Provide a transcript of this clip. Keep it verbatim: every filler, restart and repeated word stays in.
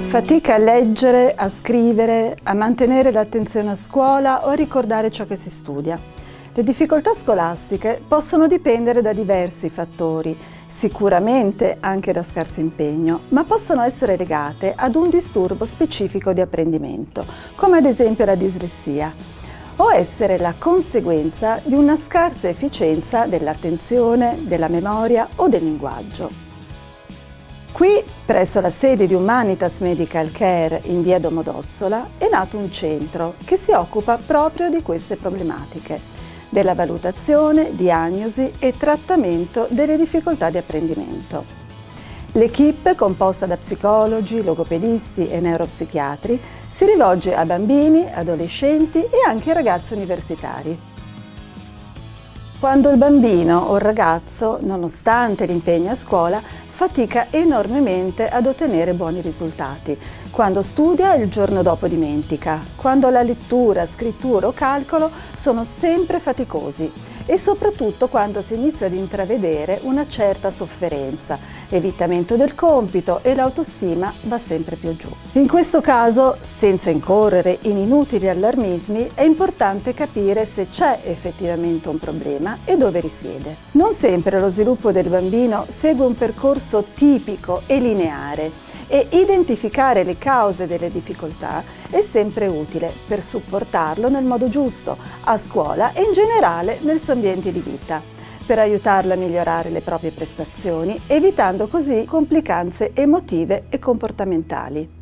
Fatica a leggere, a scrivere, a mantenere l'attenzione a scuola o a ricordare ciò che si studia. Le difficoltà scolastiche possono dipendere da diversi fattori, sicuramente anche da scarso impegno, ma possono essere legate ad un disturbo specifico di apprendimento, come ad esempio la dislessia, o essere la conseguenza di una scarsa efficienza dell'attenzione, della memoria o del linguaggio. Qui, presso la sede di Humanitas Medical Care in via Domodossola, è nato un centro che si occupa proprio di queste problematiche, della valutazione, diagnosi e trattamento delle difficoltà di apprendimento. L'equipe, composta da psicologi, logopedisti e neuropsichiatri, si rivolge a bambini, adolescenti e anche ragazzi universitari. Quando il bambino o il ragazzo, nonostante l'impegno a scuola, fatica enormemente ad ottenere buoni risultati, quando studia il giorno dopo dimentica, quando la lettura, scrittura o calcolo sono sempre faticosi e soprattutto quando si inizia ad intravedere una certa sofferenza, evitamento del compito e l'autostima va sempre più giù. In questo caso, senza incorrere in inutili allarmismi, è importante capire se c'è effettivamente un problema e dove risiede. Non sempre lo sviluppo del bambino segue un percorso tipico e lineare e identificare le cause delle difficoltà è sempre utile per supportarlo nel modo giusto, a scuola e in generale nel suo ambiente di vita, per aiutarlo a migliorare le proprie prestazioni, evitando così complicanze emotive e comportamentali.